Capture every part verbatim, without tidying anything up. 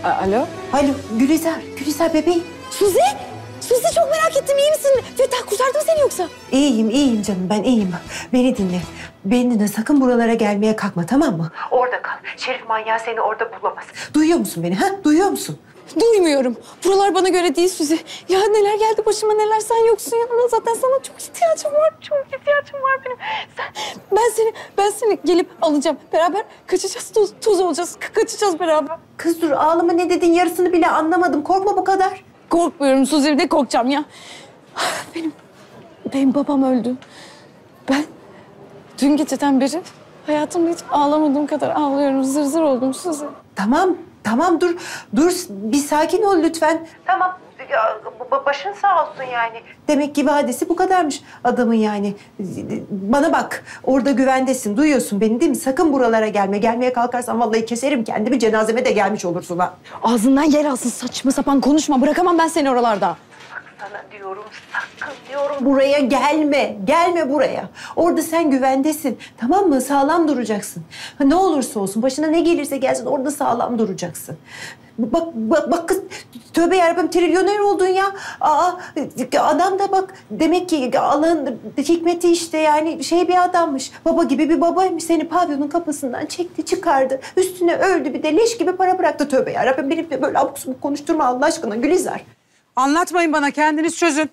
A alo? Alo, Gülizar, Gülizar bebeğim. Suzi! Suzi çok merak ettim, iyi misin? Fettah kurtardı mı seni yoksa? İyiyim, iyiyim canım, ben iyiyim. Beni dinle. Beni dinle, sakın buralara gelmeye kalkma, tamam mı? Orada kal. Şerif manyağı seni orada bulamaz. Duyuyor musun beni, ha? Duyuyor musun? Duymuyorum. Buralar bana göre değil Suzi. Ya neler geldi başıma, neler, sen yoksun yanımda. Zaten sana çok ihtiyacım var, çok ihtiyacım var benim. Sen, ben seni, ben seni gelip alacağım. Beraber kaçacağız, toz, toz olacağız. Ka kaçacağız beraber. Kız dur, ağlama, ne dedin yarısını bile anlamadım. Korkma bu kadar. Korkmuyorum Suzi, de korkacağım ya. Benim, benim babam öldü. Ben dün geceden beri hayatımda hiç ağlamadığım kadar ağlıyorum. Zır zır oldum Suzi. Tamam, tamam dur. Dur, bir sakin ol lütfen. Tamam, başın sağ olsun yani. Demek ki vadesi bu kadarmış adamın yani. Bana bak, orada güvendesin, duyuyorsun beni değil mi? Sakın buralara gelme. Gelmeye kalkarsan vallahi keserim kendimi, cenazeme de gelmiş olursun ha. Ağzından yer alsın, saçma sapan konuşma. Bırakamam ben seni oralarda. Sana diyorum, sakın diyorum. Buraya gelme, gelme buraya. Orada sen güvendesin, tamam mı? Sağlam duracaksın. Ha, ne olursa olsun, başına ne gelirse gelsin orada sağlam duracaksın. Bak, bak, bak kız, tövbe yarabbim, trilyoner oldun ya. Aa, adam da bak, demek ki Allah'ın hikmeti işte yani şey bir adammış. Baba gibi bir babaymış. Seni pavyonun kapısından çekti, çıkardı. Üstüne öldü, bir de leş gibi para bıraktı, tövbe yarabbim. Benimle böyle abuk subuk konuşturma Allah aşkına Gülizar. Anlatmayın bana, kendiniz çözün.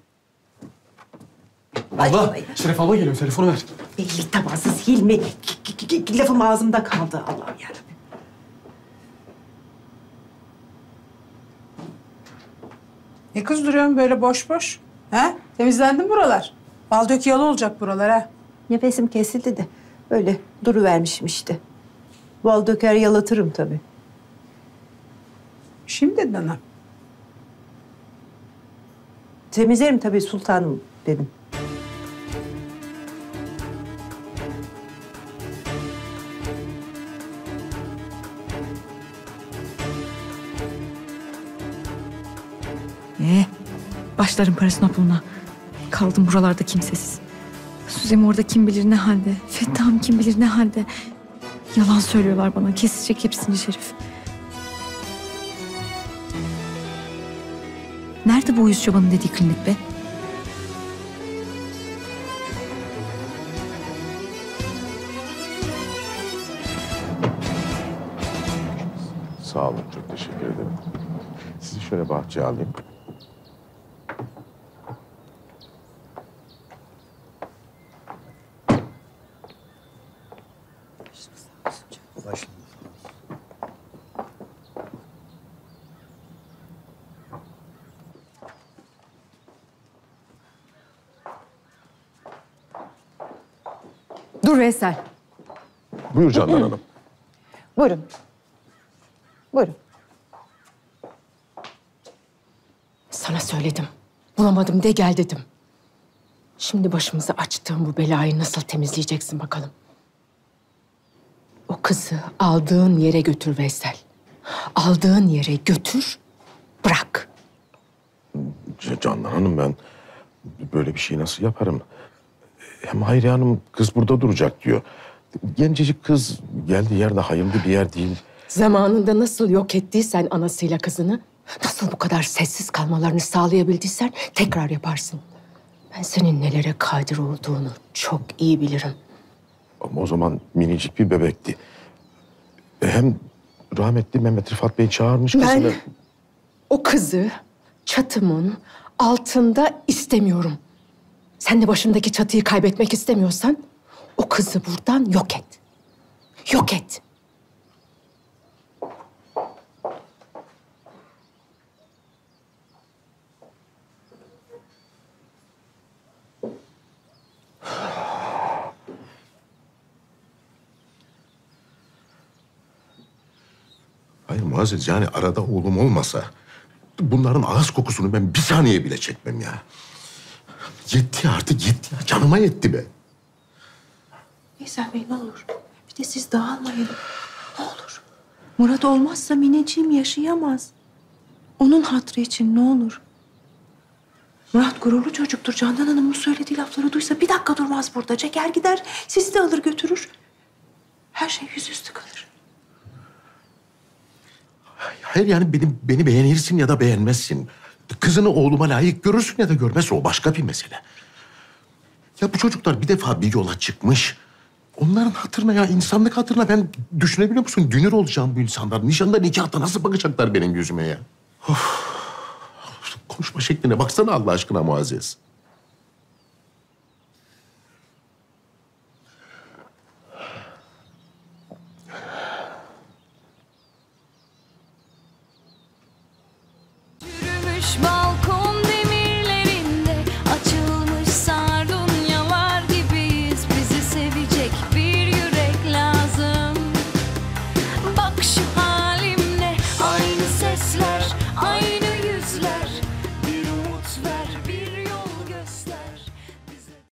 Abla, Şeref abla geliyor. Telefonu ver. Belli tabansız Hilmi. Lafım ağzımda kaldı, Allah'ım yarabbim. Ne kız duruyorsun böyle boş boş? He? Temizlendi mi buralar? Bal dök yalı olacak buralar ha. Nefesim kesildi de öyle duruvermişim işte. Bal döker yalatırım tabii. Şimdi nana. Temizlerim tabii sultanım dedim. Ee, başlarım parasına puluna. Kaldım buralarda kimsesiz. Suzem orada kim bilir ne halde. Fettah'ım kim bilir ne halde. Yalan söylüyorlar bana. Kesecek hepsini Şerif. Nerede bu uyuz çobanın dediği klinik be? Sağ olun, çok teşekkür ederim. Sizi şöyle bahçeye alayım. Dur Veysel. Buyur Candan Hanım. Buyurun. Buyurun. Sana söyledim. Bulamadım de gel dedim. Şimdi başımıza açtığım bu belayı nasıl temizleyeceksin bakalım. O kızı aldığın yere götür Veysel. Aldığın yere götür, bırak. C- Candan Hanım, ben böyle bir şey nasıl yaparım? Hem Hayriye Hanım kız burada duracak diyor. Gencecik kız geldiği yerde hayırlı bir yer değil. Zamanında nasıl yok ettiysen anasıyla kızını, nasıl bu kadar sessiz kalmalarını sağlayabildiysen tekrar yaparsın. Ben senin nelere kadir olduğunu çok iyi bilirim. Ama o zaman minicik bir bebekti. E, Hem rahmetli Mehmet Rıfat Bey çağırmış kızını. Ben o kızı çatımın altında istemiyorum. Sen de başındaki çatıyı kaybetmek istemiyorsan o kızı buradan yok et. Yok et. Hayır Muazzez, yani arada oğlum olmasa bunların ağız kokusunu ben bir saniye bile çekmem ya. Yetti artık, yetti ya. Canıma yetti be. Veysel Bey ne olur. Bir de siz dağılmayın. Ne olur. Murat olmazsa Mineciğim yaşayamaz. Onun hatırı için ne olur. Murat gururlu çocuktur. Candan Hanım'ın söylediği lafları duysa bir dakika durmaz burada. Çeker gider, sizi de alır götürür. Her şey yüzüstü kalır. Hayır yani beni, beni beğenirsin ya da beğenmezsin. Kızını oğluma layık görürsün ya da görmezsin, o başka bir mesele. Ya bu çocuklar bir defa bir yola çıkmış. Onların hatırına ya, insanlık hatırına ben düşünebiliyor musun? Dünür olacağım bu insanlar. Nişanda nikahta nasıl bakacaklar benim yüzüme ya? Of. Konuşma şekline baksana Allah aşkına Muazzez. Yürümüş balkon